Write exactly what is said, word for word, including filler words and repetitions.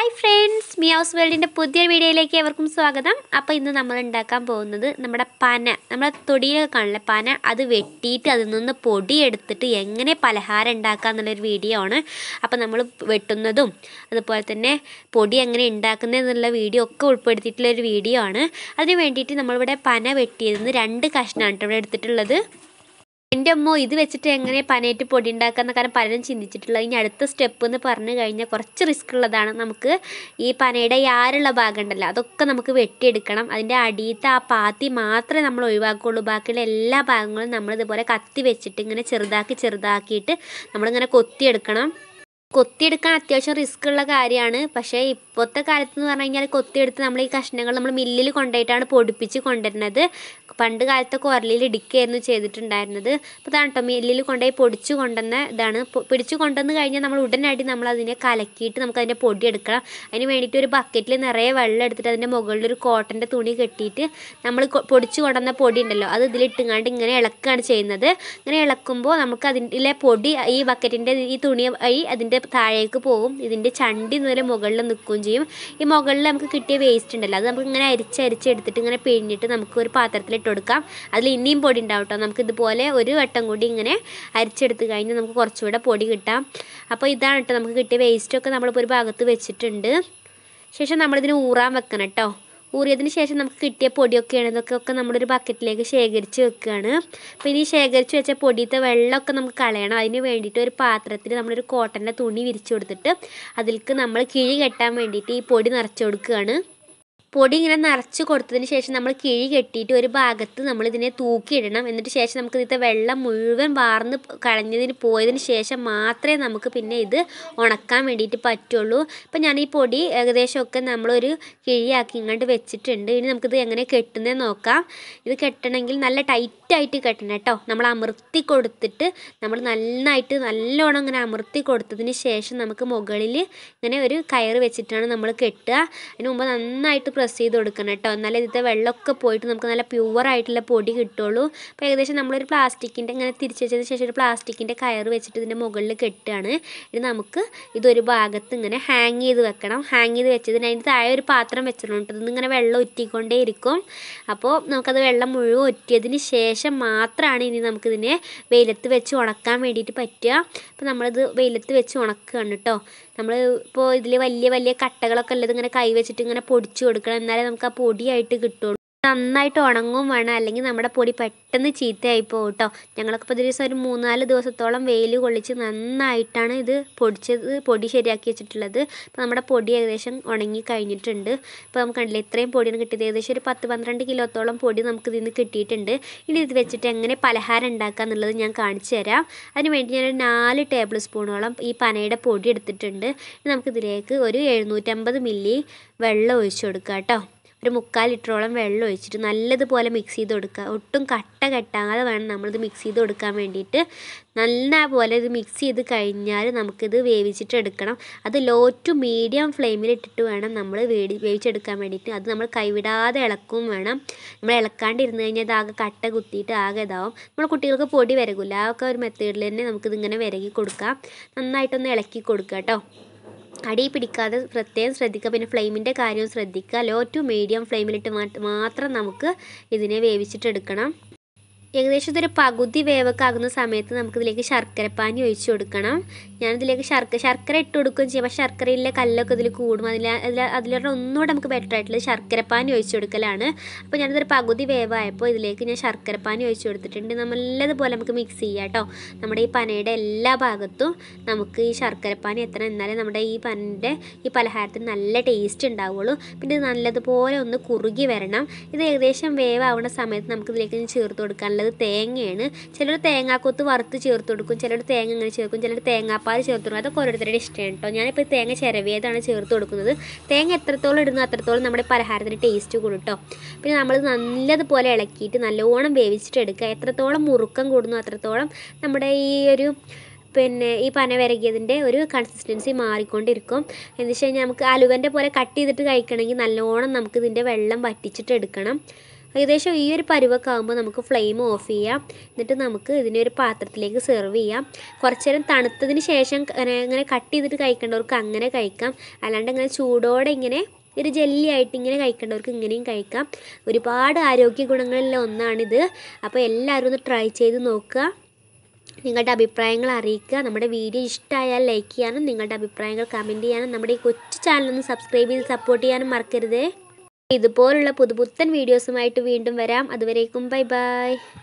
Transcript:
Hi friends, Miass വേൾഡിൻ്റെ പുതിയ വീഡിയോയിലേക്ക് എവർക്കും സ്വാഗതം. അപ്പോൾ ഇന്ന് നമ്മൾ ഉണ്ടാക്കാൻ പോകുന്നത് നമ്മുടെ പന, നമ്മുടെ തൊടിയിലൊക്കെ കാണില്ല പന, അത് വെട്ടിയിട്ട് അതിൽ നിന്ന് പൊടി എടുത്തിട്ട് എങ്ങനെ പലഹാരം ഉണ്ടാക്കുക എന്നുള്ളൊരു വീഡിയോ ആണ്. അപ്പോൾ നമ്മൾ വെട്ടുന്നതും അതുപോലെ തന്നെ പൊടി എങ്ങനെ ഉണ്ടാക്കുന്നതെന്നുള്ള വീഡിയോ ഒക്കെ ഉൾപ്പെടുത്തിയിട്ടുള്ളൊരു വീഡിയോ ആണ്. അതിന് വേണ്ടിയിട്ട് നമ്മളിവിടെ പന വെട്ടിയതിന് രണ്ട് കഷ്ണമാണ് ഇവിടെ എടുത്തിട്ടുള്ളത്. എൻ്റെ അമ്മ ഇത് വെച്ചിട്ട് എങ്ങനെ പനയിട്ട് പൊടി ഉണ്ടാക്കാമെന്ന കാരണം പലരും ചിന്തിച്ചിട്ടുള്ളത്. ഇനി അടുത്ത സ്റ്റെപ്പ് എന്ന് പറഞ്ഞു കഴിഞ്ഞാൽ കുറച്ച് റിസ്ക് ഉള്ളതാണ്. നമുക്ക് ഈ പനയുടെ യാറുള്ള ഭാഗം ഉണ്ടല്ലോ, അതൊക്കെ നമുക്ക് വെട്ടിയെടുക്കണം. അതിൻ്റെ അടിയത്തെ ആ പാത്തി മാത്രമേ നമ്മൾ ഒഴിവാക്കുകയുള്ളൂ. ബാക്കിയുള്ള എല്ലാ ഭാഗങ്ങളും നമ്മൾ ഇതുപോലെ കത്തി വെച്ചിട്ട് ഇങ്ങനെ ചെറുതാക്കി ചെറുതാക്കിയിട്ട് നമ്മളിങ്ങനെ കൊത്തിയെടുക്കണം. കൊത്തിയെടുക്കാൻ അത്യാവശ്യം റിസ്ക് ഉള്ള കാര്യമാണ്. പക്ഷേ ഇപ്പോഴത്തെ കാലത്ത് എന്ന് പറഞ്ഞു കഴിഞ്ഞാൽ കൊത്തിയെടുത്ത് നമ്മൾ ഈ കഷ്ണങ്ങൾ നമ്മൾ മില്ലിൽ കൊണ്ടുപോയിട്ടാണ് പൊടിപ്പിച്ച് കൊണ്ടുവരുന്നത്. പണ്ട് കാലത്തെ ഉരലിൽ ഇടിക്കുകയായിരുന്നു ചെയ്തിട്ടുണ്ടായിരുന്നത്. അപ്പോൾ ഇതാണ് കേട്ടോ മില്ലിൽ കൊണ്ടുപോയി പൊടിച്ച് കൊണ്ടുവന്ന ഇതാണ്. പിടിച്ച് കൊണ്ടുവന്ന് കഴിഞ്ഞാൽ നമ്മൾ ഉടനടി നമ്മൾ അതിനെ കലക്കിയിട്ട് നമുക്ക് അതിൻ്റെ പൊടി എടുക്കണം. അതിന് വേണ്ടിയിട്ട് ഒരു ബക്കറ്റിൽ നിറയെ വെള്ളം എടുത്തിട്ട് അതിൻ്റെ മുകളിൽ ഒരു കോട്ടൻ്റെ തുണി കെട്ടിയിട്ട് നമ്മൾ പൊടിച്ച് കൊണ്ടുവന്ന പൊടി ഉണ്ടല്ലോ അത് ഇതിലിട്ടുങ്ങാണ്ട് ഇങ്ങനെ ഇളക്കുകയാണ് ചെയ്യുന്നത്. ഇങ്ങനെ ഇളക്കുമ്പോൾ നമുക്ക് അതിൻ്റെ പൊടി ഈ ബക്കറ്റിൻ്റെ ഈ തുണി വഴി അതിൻ്റെ താഴേക്ക് പോകും. ഇതിൻ്റെ ചണ്ടി നേരെ മുകളിൽ നിൽക്കുകയും ചെയ്യും. ഈ മുകളിൽ നമുക്ക് കിട്ടിയ വേസ്റ്റ് ഉണ്ടല്ലോ അത് നമുക്ക് ഇങ്ങനെ അരിച്ചരിച്ച് എടുത്തിട്ട് ഇങ്ങനെ പിഴിഞ്ഞിട്ട് നമുക്ക് ഒരു പാത്രത്തിൽ ഇട്ട് കൊടുക്കാം. അതിൽ ഇനിയും പൊടി ഉണ്ടാവും കേട്ടോ. നമുക്ക് ഇതുപോലെ ഒരു വട്ടം കൂടി ഇങ്ങനെ അരിച്ചെടുത്ത് കഴിഞ്ഞാൽ നമുക്ക് കുറച്ചുകൂടെ പൊടി കിട്ടാം. അപ്പോൾ ഇതാണ് കേട്ടോ നമുക്ക് കിട്ടിയ വേസ്റ്റൊക്കെ നമ്മളിപ്പോൾ ഒരു ഭാഗത്ത് വെച്ചിട്ടുണ്ട്. ശേഷം നമ്മളിതിന് ഊറാൻ വെക്കണം കേട്ടോ. ഊറിയതിന് ശേഷം നമുക്ക് കിട്ടിയ പൊടിയൊക്കെയാണ് ഇതൊക്കെ ഒക്കെ നമ്മളൊരു ബക്കറ്റിലേക്ക് ശേഖരിച്ച് വെക്കുകയാണ്. അപ്പോൾ ഇനി ശേഖരിച്ച് വെച്ച പൊടിയത്തെ വെള്ളമൊക്കെ നമുക്ക് കളയണം. അതിന് വേണ്ടിയിട്ട് ഒരു പാത്രത്തിൽ നമ്മളൊരു കോട്ടൻ്റെ തുണി വിരിച്ചു കൊടുത്തിട്ട് അതിലേക്ക് നമ്മൾ കിഴി കെട്ടാൻ വേണ്ടിയിട്ട് ഈ പൊടി നിറച്ച് കൊടുക്കുകയാണ്. പൊടി ഇങ്ങനെ നിറച്ച് കൊടുത്തതിന് ശേഷം നമ്മൾ കിഴി കെട്ടിയിട്ട് ഒരു ഭാഗത്ത് നമ്മളിതിനെ തൂക്കിയിടണം. എന്നിട്ട് ശേഷം നമുക്ക് ഇതിൻ്റെ വെള്ളം മുഴുവൻ വാർന്ന് കളഞ്ഞതിന് പോയതിന് ശേഷം മാത്രമേ നമുക്ക് പിന്നെ ഇത് ഉണക്കാൻ വേണ്ടിയിട്ട് പറ്റുള്ളൂ. അപ്പം ഞാൻ ഈ പൊടി ഏകദേശമൊക്കെ നമ്മളൊരു കിഴിയാക്കി ഇങ്ങോട്ട് വെച്ചിട്ടുണ്ട്. ഇനി നമുക്കിത് എങ്ങനെ കെട്ടുന്നത് നോക്കാം. ഇത് കെട്ടണമെങ്കിൽ നല്ല ടൈറ്റായിട്ട് കെട്ടണം കേട്ടോ. നമ്മൾ അമർത്തി കൊടുത്തിട്ട് നമ്മൾ നന്നായിട്ട് നല്ലോണം ഇങ്ങനെ അമർത്തി കൊടുത്തതിന് ശേഷം നമുക്ക് മുകളിൽ ഇങ്ങനെ ഒരു കയറ് വെച്ചിട്ടാണ് നമ്മൾ കെട്ടുക. അതിന് മുമ്പ് നന്നായിട്ട് പ്രസ് ചെയ്ത് കൊടുക്കണം കേട്ടോ. എന്നാലേ ഇതിൻ്റെ വെള്ളമൊക്കെ പോയിട്ട് നമുക്ക് നല്ല പ്യുവറായിട്ടുള്ള പൊടി കിട്ടുള്ളൂ. അപ്പോൾ ഏകദേശം നമ്മളൊരു പ്ലാസ്റ്റിക്കിൻ്റെ ഇങ്ങനെ തിരിച്ച് വെച്ചതിന് ശേഷം ഒരു പ്ലാസ്റ്റിക്കിൻ്റെ കയറ് വെച്ചിട്ട് ഇതിൻ്റെ മുകളിൽ കെട്ടുകയാണ്. ഇനി നമുക്ക് ഇതൊരു ഭാഗത്ത് ഇങ്ങനെ ഹാങ് ചെയ്ത് വെക്കണം. ഹാങ് ചെയ്ത് വെച്ചതിന് അതിൻ്റെ താഴെ ഒരു പാത്രം വെച്ചിട്ടുണ്ട്. ഇതിങ്ങനെ വെള്ളം ഒറ്റിക്കൊണ്ടേ ഇരിക്കും. അപ്പോൾ നമുക്കത് വെള്ളം മുഴുവൻ ഒറ്റിയതിന് ശേഷം മാത്രമാണ് ഇനി നമുക്കിതിനെ വെയിലത്ത് വെച്ച് ഉണക്കാൻ വേണ്ടിയിട്ട് പറ്റുക. അപ്പോൾ നമ്മളിത് വെയിലത്ത് വെച്ച് ഉണക്കുകയാണ് കേട്ടോ. നമ്മൾ ഇപ്പോൾ ഇതിൽ വലിയ വലിയ കട്ടകളൊക്കെ ഉള്ളത് ഇങ്ങനെ കൈ വെച്ചിട്ട് ഇങ്ങനെ പൊടിച്ച് കൊടുക്കണം. എന്നാലേ നമുക്ക് ആ പൊടിയായിട്ട് കിട്ടുള്ളൂ. നന്നായിട്ട് ഉണങ്ങും വേണം, അല്ലെങ്കിൽ നമ്മുടെ പൊടി പെട്ടെന്ന് ചീത്തയായി പോകും കേട്ടോ. ഞങ്ങളൊക്കെ ഇപ്പോൾ ദിവസം ഒരു മൂന്നാല് ദിവസത്തോളം വെയിൽ കൊള്ളിച്ച് നന്നായിട്ടാണ് ഇത് പൊടിച്ചത് പൊടി ശരിയാക്കി വെച്ചിട്ടുള്ളത്. ഇപ്പോൾ നമ്മുടെ പൊടി ഏകദേശം ഉണങ്ങി കഴിഞ്ഞിട്ടുണ്ട്. ഇപ്പോൾ നമുക്ക് കണ്ടില്ലേ ഇത്രയും പൊടിയാണ് കിട്ടിയത്. ഏകദേശം ഒരു പത്ത് പന്ത്രണ്ട് കിലോത്തോളം പൊടി നമുക്ക് ഇതിൽ നിന്ന് കിട്ടിയിട്ടുണ്ട്. ഇനി ഇത് വെച്ചിട്ട് എങ്ങനെ പലഹാരം ഉണ്ടാക്കുക എന്നുള്ളത് ഞാൻ കാണിച്ചു തരാം. അതിന് വേണ്ടി ഞാനൊരു നാല് ടേബിൾ സ്പൂണോളം ഈ പനയുടെ പൊടി എടുത്തിട്ടുണ്ട്. ഇനി നമുക്കിതിലേക്ക് ഒരു എഴുന്നൂറ്റമ്പത് മില്ലി വെള്ളം ഒഴിച്ചു കൊടുക്കുക കേട്ടോ. ഒരു മുക്കാൽ ലിറ്ററോളം വെള്ളം ഒഴിച്ചിട്ട് നല്ലതുപോലെ മിക്സ് ചെയ്ത് കൊടുക്കുക. ഒട്ടും കട്ട കെട്ടാതെ വേണം നമ്മളിത് മിക്സ് ചെയ്ത് കൊടുക്കാൻ വേണ്ടിയിട്ട്. നല്ലപോലെ ഇത് മിക്സ് ചെയ്ത് കഴിഞ്ഞാൽ നമുക്കിത് വേവിച്ചിട്ട് എടുക്കണം. അത് ലോ ടു മീഡിയം ഫ്ലെയിമിൽ ഇട്ടിട്ട് വേണം നമ്മൾ വേടി വേവിച്ചെടുക്കാൻ വേണ്ടിയിട്ട്. അത് നമ്മൾ കൈവിടാതെ ഇളക്കും വേണം. നമ്മൾ ഇളക്കാണ്ടിരുന്ന് കഴിഞ്ഞാൽ ഇത് ആകെ കട്ട കുത്തിയിട്ട് ആകെ ഇതാവും. നമ്മൾ കുട്ടികൾക്ക് പൊടി വിരകില്ല. ആ ഒക്കെ ഒരു മെത്തേഡിൽ തന്നെ നമുക്കിതിങ്ങനെ വിരകി കൊടുക്കാം. നന്നായിട്ടൊന്ന് ഇളക്കി കൊടുക്കുക കേട്ടോ. അടി പിടിക്കാതെ പ്രത്യേകം ശ്രദ്ധിക്കുക. പിന്നെ ഫ്ലെയിമിൻ്റെ കാര്യവും ശ്രദ്ധിക്കുക. ലോ ടു മീഡിയം ഫ്ലെയിമിലിട്ട് മാത്രം നമുക്ക് ഇതിനെ വേവിച്ചിട്ടെടുക്കണം. ഏകദേശം ഇതൊരു പകുതി വേവൊക്കെ ആകുന്ന സമയത്ത് നമുക്കിതിലേക്ക് ശർക്കരപ്പാനി ഒഴിച്ചു കൊടുക്കണം. ഞാനിതിലേക്ക് ശർക്കര ശർക്കര ഇട്ട് കൊടുക്കുകയും ചെയ്യും. പക്ഷേ ശർക്കരയിലെ കല്ലൊക്കെ ഇതിൽ കൂടും. അതിൽ അതിൽ അതിലൂടെ ഒന്നുകൂടെ നമുക്ക് ബെറ്റർ ആയിട്ടുള്ളത് ശർക്കരപ്പാനി ഒഴിച്ചു കൊടുക്കലാണ്. അപ്പോൾ ഞാനിതൊരു പകുതി വേവായപ്പോൾ ഇതിലേക്ക് ഞാൻ ശർക്കരപ്പാനി ഒഴിച്ചു കൊടുത്തിട്ടുണ്ട്. നല്ലതുപോലെ നമുക്ക് മിക്സ് ചെയ്യാം കേട്ടോ. നമ്മുടെ ഈ പനയുടെ എല്ലാ ഭാഗത്തും നമുക്ക് ഈ ശർക്കരപ്പാനി എത്തണം. എന്നാലേ നമ്മുടെ ഈ പനൻ്റെ ഈ പലഹാരത്തിന് നല്ല ടേസ്റ്റ് ഉണ്ടാവുള്ളൂ. പിന്നെ ഇത് നല്ലതുപോലെ ഒന്ന് കുറുകി വരണം. ഇത് ഏകദേശം വേവാവുന്ന സമയത്ത് നമുക്കിതിലേക്ക് ചേർത്ത് കൊടുക്കാനുള്ളത് തേങ്ങയാണ്. ചിലർ തേങ്ങാക്കൊത്ത് വറുത്ത് ചേർത്ത് കൊടുക്കും, ചിലർ തേങ്ങ ഇങ്ങനെ ചേർക്കും, ചിലർ തേങ്ങാപ്പാൽ ചേർത്ത് കൊടുക്കും. അതൊക്കെ ഓരോരുത്തരുടെ ഇഷ്ടമാണ് കേട്ടോ. ഞാനിപ്പോൾ തേങ്ങ ചിരവിയതാണ് ചേർത്ത് കൊടുക്കുന്നത്. തേങ്ങ എത്രത്തോളം ഇടുന്നു അത്രത്തോളം നമ്മുടെ പലഹാരത്തിന് ടേസ്റ്റ് കൂടും കേട്ടോ. പിന്നെ നമ്മൾ നല്ലതുപോലെ ഇളക്കിയിട്ട് നല്ലോണം വേവിച്ചിട്ടെടുക്കുക. എത്രത്തോളം മുറുക്കം കൂടുന്നു അത്രത്തോളം നമ്മുടെ ഈ ഒരു പിന്നെ ഈ പന വിരകിയതിൻ്റെ ഒരു കൺസിസ്റ്റൻസി മാറിക്കൊണ്ടിരിക്കും. എന്ന് വെച്ച് കഴിഞ്ഞാൽ നമുക്ക് അലുവൻ്റെ പോലെ കട്ട് ചെയ്തിട്ട് കഴിക്കണമെങ്കിൽ നല്ലോണം നമുക്കിതിൻ്റെ വെള്ളം വറ്റിച്ചിട്ട് എടുക്കണം. ഏകദേശം ഈ ഒരു പരുവൊക്കെ ആകുമ്പോൾ നമുക്ക് ഫ്ലെയിം ഓഫ് ചെയ്യാം. എന്നിട്ട് നമുക്ക് ഇതിനെ ഒരു പാത്രത്തിലേക്ക് സെർവ് ചെയ്യാം. കുറച്ച് നേരം തണുത്തതിന് ശേഷം ഇങ്ങനെ കട്ട് ചെയ്തിട്ട് കഴിക്കേണ്ടവർക്ക് അങ്ങനെ കഴിക്കാം. അല്ലാണ്ട് ഇങ്ങനെ ചൂടോടെ ഇങ്ങനെ ഒരു ജെല്ലി ആയിട്ട് ഇങ്ങനെ കഴിക്കേണ്ടവർക്ക് ഇങ്ങനെയും കഴിക്കാം. ഒരുപാട് ആരോഗ്യ ഗുണങ്ങളുള്ള ഒന്നാണിത്. അപ്പോൾ എല്ലാവരും ഒന്ന് ട്രൈ ചെയ്ത് നോക്കുക. നിങ്ങളുടെ അഭിപ്രായങ്ങൾ അറിയിക്കുക. നമ്മുടെ വീഡിയോ ഇഷ്ടമായാൽ ലൈക്ക് ചെയ്യാനും നിങ്ങളുടെ അഭിപ്രായങ്ങൾ കമൻറ്റ് ചെയ്യാനും നമ്മുടെ ഈ കൊച്ചു ചാനലൊന്ന് സബ്സ്ക്രൈബ് ചെയ്ത് സപ്പോർട്ട് ചെയ്യാനും മറക്കരുതേ. ഇതുപോലുള്ള പുതുപുത്തൻ വീഡിയോസുമായിട്ട് വീണ്ടും വരാം. അതുവരേക്കും ബൈ ബൈ.